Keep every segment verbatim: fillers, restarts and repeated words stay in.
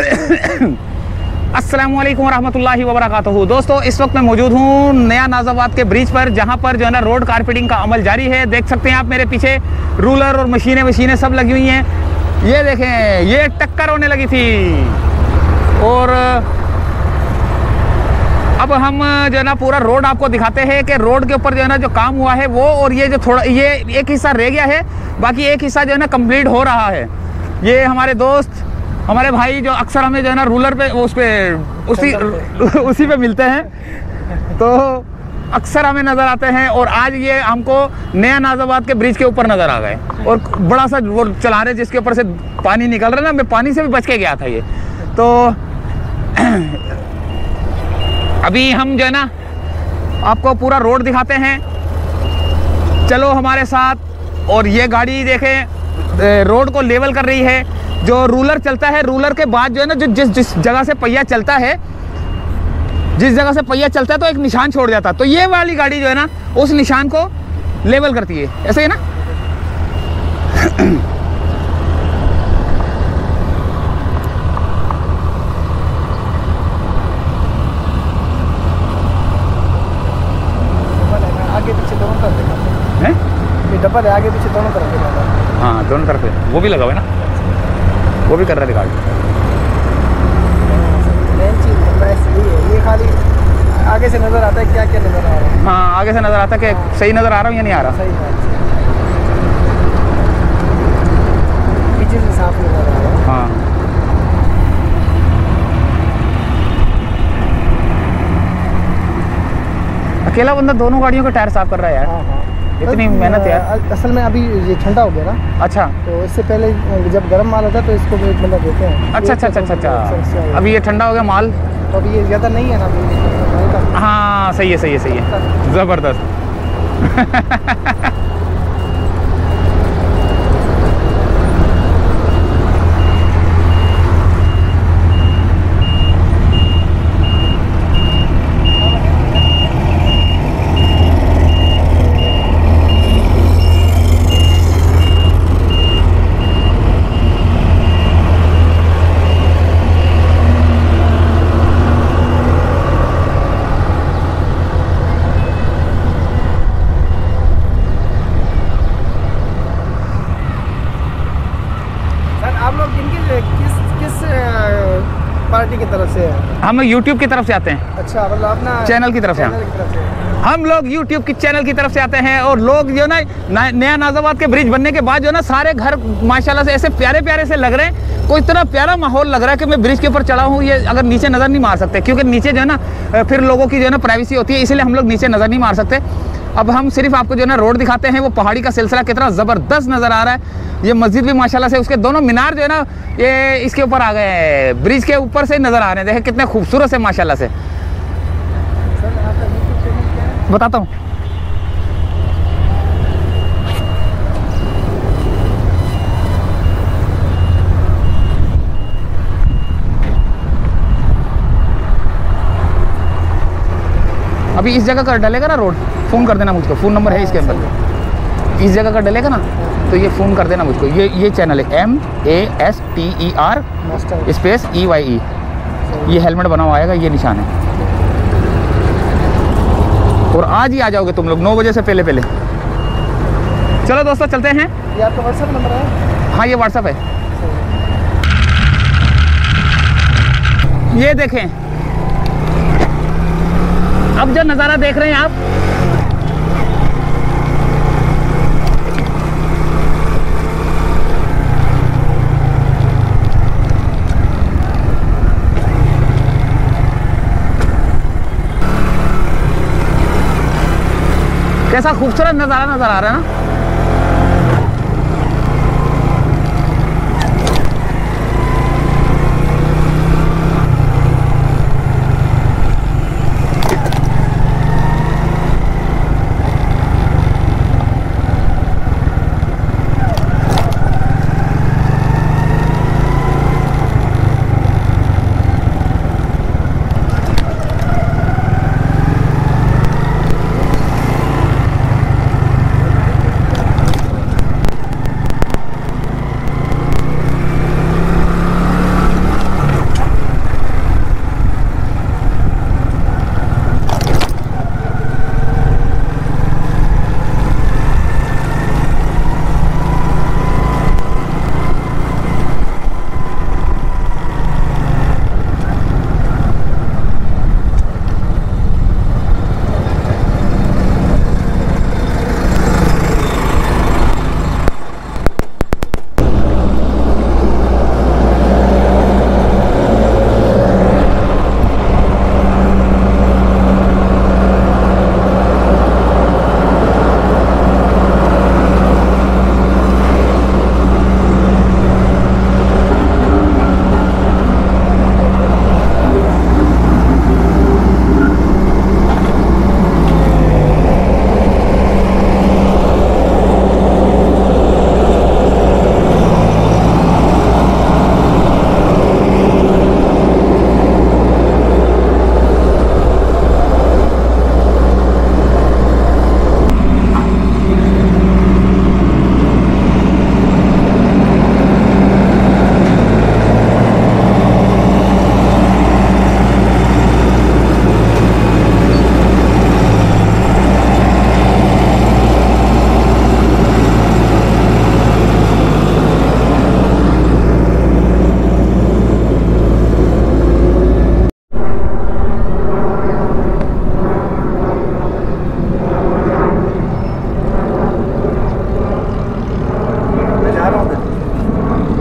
अस्सलामुअलैकुम रहमतुल्लाहि व बरकातुहू। दोस्तों, इस वक्त मैं मौजूद हूँ नया नाज़ाबाद के ब्रिज पर, जहाँ पर जो है ना रोड कारपेटिंग का अमल जारी है। देख सकते हैं आप मेरे पीछे रूलर और मशीनें मशीनें सब लगी हुई हैं। ये देखें, ये टक्कर होने लगी थी और अब हम जो है ना पूरा रोड आपको दिखाते हैं कि रोड के ऊपर जो है ना जो काम हुआ है वो, और ये जो थोड़ा ये एक हिस्सा रह गया है, बाकी एक हिस्सा जो है ना कंप्लीट हो रहा है। ये हमारे दोस्त, हमारे भाई जो अक्सर हमें जो है ना रूलर पे उस पे उसी उसी पे मिलते हैं, तो अक्सर हमें नज़र आते हैं। और आज ये हमको नया नाज़ाबाद के ब्रिज के ऊपर नज़र आ गए और बड़ा सा वो चला रहे जिसके ऊपर से पानी निकल रहा है ना। मैं पानी से भी बच के गया था ये। तो अभी हम जो है ना आपको पूरा रोड दिखाते हैं, चलो हमारे साथ। और ये गाड़ी देखें रोड को लेवल कर रही है। जो रूलर चलता है, रूलर के बाद जो है ना जो जिस जिस जगह से पहिया चलता है, जिस जगह से पहिया चलता है तो एक निशान छोड़ जाता है, तो ये वाली गाड़ी जो है ना उस निशान को लेवल करती है, ऐसे ही ना। आगे पीछे दोनों तरफ है, ये डबल है, आगे पीछे दोनों तरफ। हाँ दोनों तरफ है, वो भी लगा हुआ है ना, वो भी कर रहा है गाड़ी। मेन चीज़ यही है, ये खाली आगे से नज़र आता है क्या क्या नज़र आ रहा है। हाँ आगे से नज़र आता है कि हाँ। सही नज़र आ रहा हूँ या नहीं आ रहा। सही है, पीछे से साफ नज़र आ रहा है। हाँ अकेला बंदा दोनों गाड़ियों के टायर साफ कर रहा है यार। हाँ हाँ इतनी मेहनत यार। असल में अभी ये ठंडा हो गया ना, अच्छा तो इससे पहले जब गर्म माल होता है तो इसको भी एक बंदा देते हैं। अच्छा अच्छा अच्छा अच्छा अच्छा अभी ये ठंडा हो गया माल, तो अभी ये ज़्यादा नहीं है ना अभी। हाँ सही है सही है सही है, ज़बरदस्त। आप लोग किनके किस किस पार्टी की तरफ से हैं? हम यूट्यूब की तरफ से आते हैं। अच्छा, मतलब अपना चैनल की तरफ से। चैनल की तरफ से हम लोग यूट्यूब की चैनल की तरफ से आते हैं। और लोग जो ना नया नाज़ाबाद के ब्रिज बनने के बाद जो ना सारे घर माशाल्लाह से ऐसे प्यारे प्यारे से लग रहे हैं। कोई इतना प्यारा माहौल लग रहा है कि मैं ब्रिज के ऊपर चढ़ा हूँ, ये अगर नीचे नज़र नहीं मार सकते, क्योंकि नीचे जो है ना फिर लोगों की जो है ना प्राइवेसी होती है, इसलिए हम लोग नीचे नज़र नहीं मार सकते। अब हम सिर्फ आपको जो है ना रोड दिखाते हैं, वो पहाड़ी का सिलसिला कितना ज़बरदस्त नज़र आ रहा है। ये मस्जिद भी माशाल्लाह से, उसके दोनों मीनार जो है ना ये इसके ऊपर आ गए हैं, ब्रिज के ऊपर से नज़र आ रहे हैं। देखें कितने खूबसूरत से माशाल्लाह से। बताता हूँ, अभी इस जगह का डलेगा ना रोड, फ़ोन कर देना मुझको, फ़ोन नंबर है इसके अंदर। इस जगह का डलेगा ना तो ये फ़ोन कर देना मुझको। ये ये चैनल है M A S T E R space E Y E, ये हेलमेट बना हुआ आएगा, ये निशान है। और आज ही आ जाओगे तुम लोग नौ बजे से पहले पहले। चलो दोस्तों चलते हैं। ये आपका व्हाट्सएप नंबर है? हाँ ये व्हाट्सएप है। ये देखें, अब जो नज़ारा देख रहे हैं आप, कैसा खूबसूरत नज़ारा नज़र आ रहा है ना।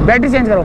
बैटरी चेंज करो।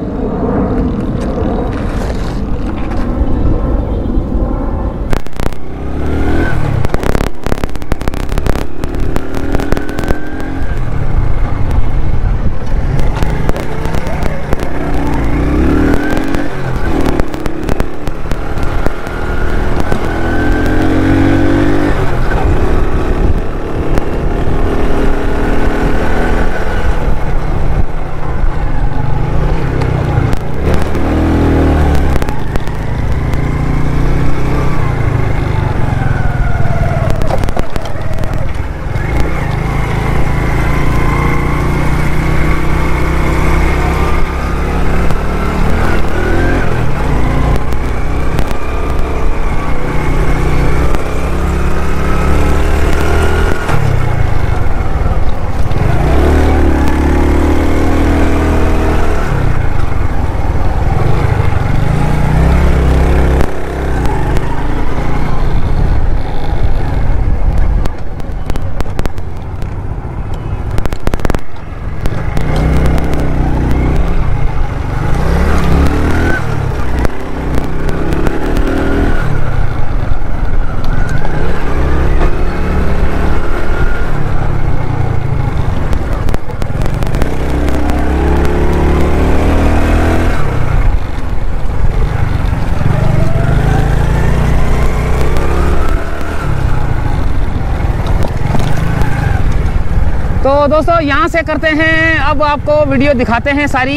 तो दोस्तों यहाँ से करते हैं, अब आपको वीडियो दिखाते हैं सारी,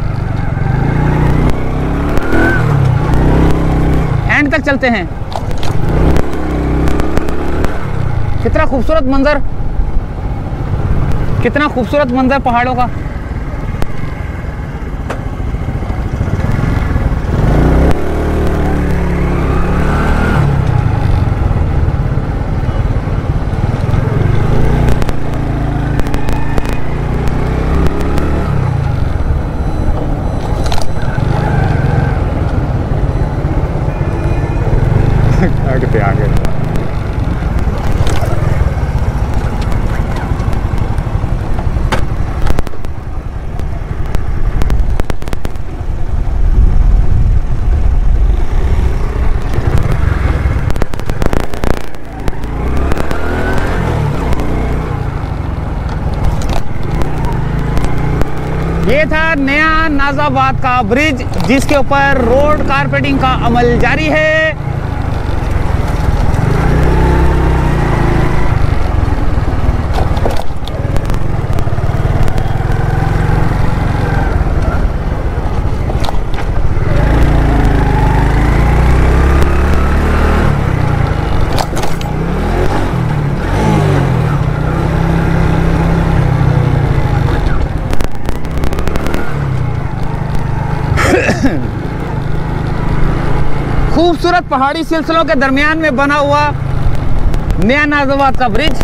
एंड तक चलते हैं। कितना खूबसूरत मंजर, कितना खूबसूरत मंजर पहाड़ों का। आगे आगे ये था नया नाजाबाद का ब्रिज, जिसके ऊपर रोड कारपेटिंग का अमल जारी है। खूबसूरत पहाड़ी सिलसिलों के दरमियान में बना हुआ नया नाजाबाद का ब्रिज।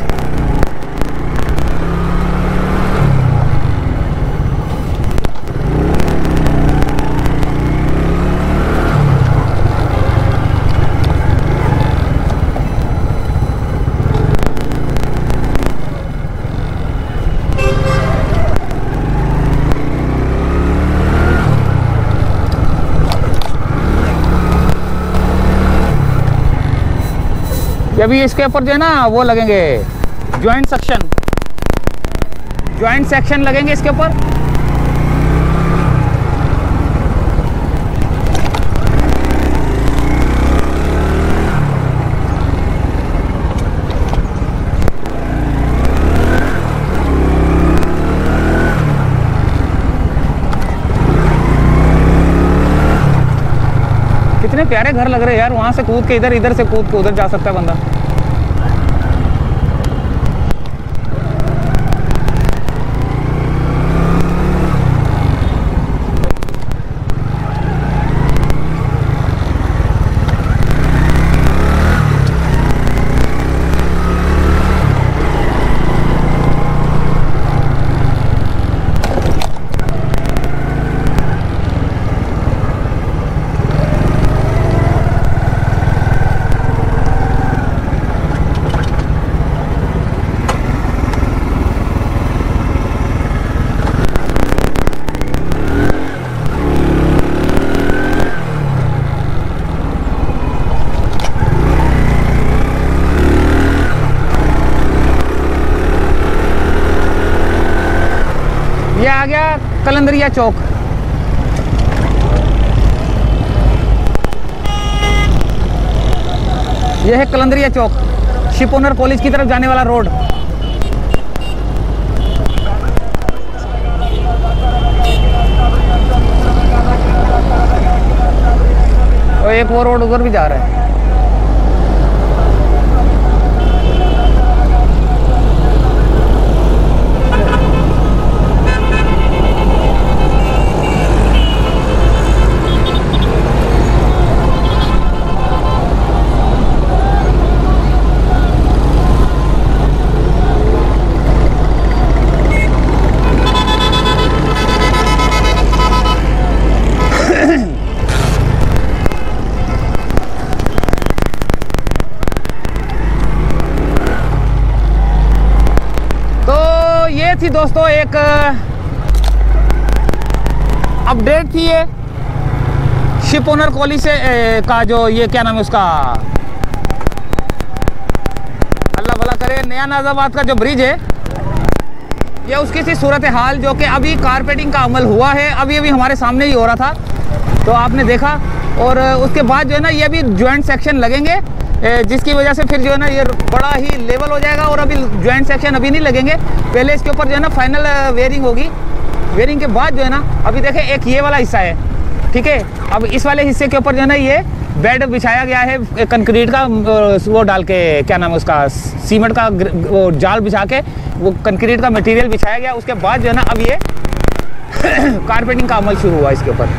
अभी इसके ऊपर जो है ना वो लगेंगे ज्वाइंट सेक्शन, ज्वाइंट सेक्शन लगेंगे इसके ऊपर। कितने प्यारे घर लग रहे हैं यार, वहां से कूद के इधर, इधर से कूद के उधर जा सकता है बंदा। कलंदरिया चौक। यह है Kalandariya Chowk, ship owner college की तरफ जाने वाला रोड। और एक वो रोड उधर भी जा रहा है। थी दोस्तों एक अपडेट थी ये शिप ओनर कॉलेज से ए, का जो ये क्या नाम है उसका, अल्लाह भला करे, नया नाजाबाद का जो ब्रिज है, ये उसकी सी सूरत हाल जो कि अभी कारपेटिंग का अमल हुआ है, अभी अभी हमारे सामने ही हो रहा था तो आपने देखा। और उसके बाद जो है ना ये अभी ज्वाइंट सेक्शन लगेंगे, जिसकी वजह से फिर जो है ना ये बड़ा ही लेवल हो जाएगा। और अभी ज्वाइंट सेक्शन अभी नहीं लगेंगे, पहले इसके ऊपर जो है ना फाइनल वेयरिंग होगी। वेयरिंग के बाद जो है ना अभी देखें एक ये वाला हिस्सा है, ठीक है। अब इस वाले हिस्से के ऊपर जो है ना ये बेड बिछाया गया है कंक्रीट का, वो डाल के क्या नाम है उसका, सीमेंट का वो जाल बिछा के वो कंक्रीट का मटेरियल बिछाया गया। उसके बाद जो है ना अब ये कारपेटिंग का अमल शुरू हुआ इसके ऊपर।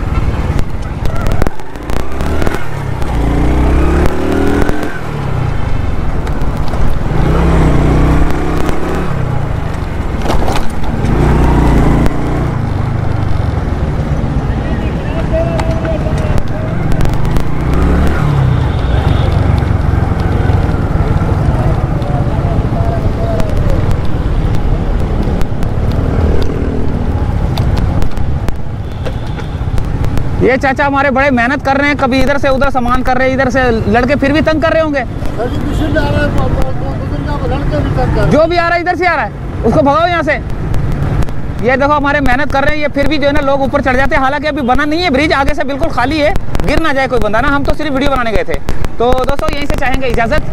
ये चाचा हमारे बड़े मेहनत कर रहे हैं, कभी इधर से उधर सामान कर रहे हैं, इधर से लड़के फिर भी तंग कर रहे होंगे। जो भी आ रहा है इधर से आ रहा है उसको भगाओ यहाँ से। ये देखो हमारे मेहनत कर रहे हैं, ये फिर भी जो है ना लोग ऊपर चढ़ जाते हैं। हालांकि अभी बना नहीं है ब्रिज, आगे से बिल्कुल खाली है, गिर ना जाए कोई बंदा ना। हम तो सिर्फ वीडियो बनाने गए थे। तो दोस्तों यहीं से चाहेंगे इजाजत।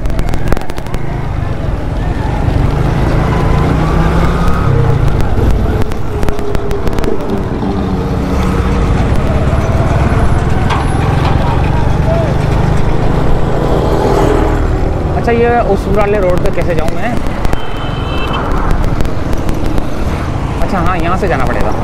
अच्छा ये उस वाले रोड पे कैसे जाऊं मैं? अच्छा हाँ, यहाँ से जाना पड़ेगा।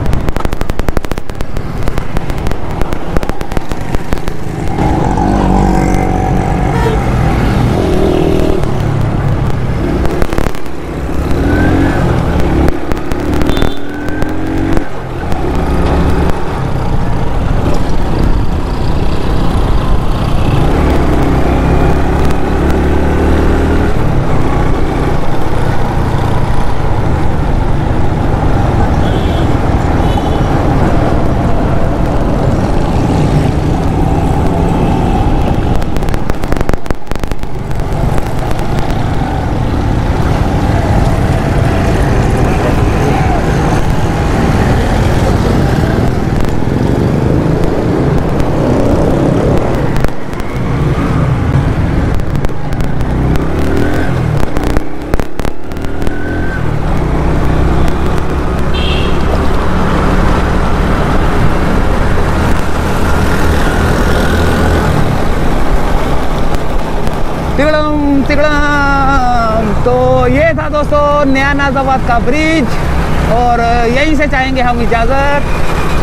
तिगड़म तिगड़म। तो ये था दोस्तों नया नाजाबाद का ब्रिज, और यहीं से चाहेंगे हम इजाज़त।